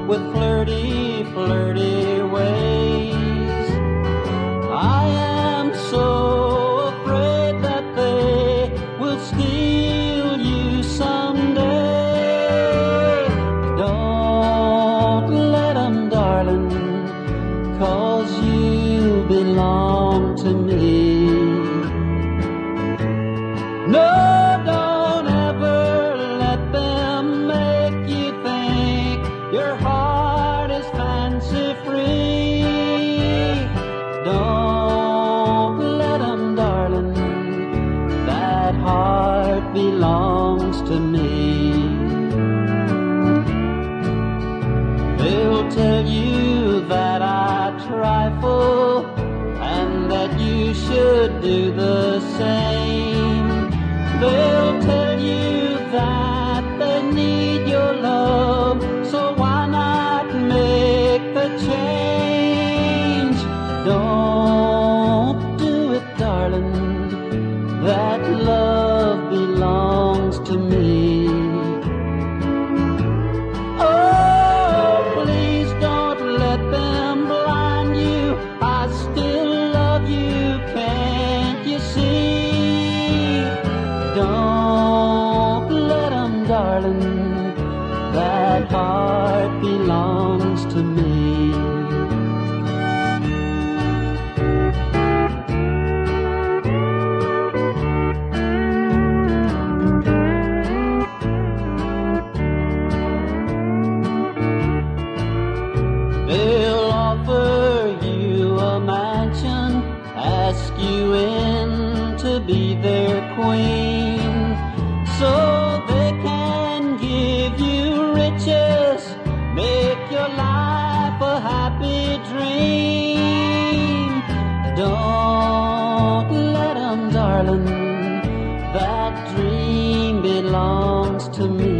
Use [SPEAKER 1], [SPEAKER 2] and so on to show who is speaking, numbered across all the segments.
[SPEAKER 1] with flirty, flirty ways. I am so afraid that they will steal you someday. Don't let them, darling, 'cause you belong to me. No, don't ever let them make you think your heart is fancy-free. Don't let them, darling, that heart belongs to me. They'll tell you that I trifle and that you should do the same. They'll tell you that they need your love, so why not make the change? Don't do it, darling, that love belongs to me. Oh, please don't let them blind you, I still love you, can't you see? Don't let them, darling, that heart belongs to me. They'll offer you a mansion, ask you in to be their queen, so they can give you riches, make your life a happy dream. Don't let them, darling, that dream belongs to me.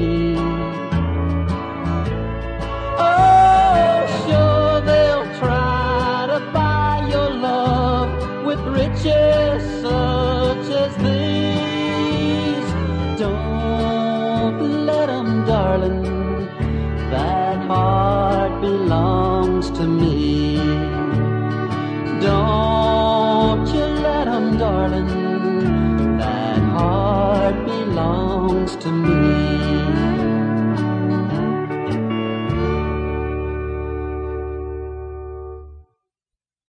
[SPEAKER 1] Oh, sure, they'll try to buy your love with riches such as these. Don't let them, darling,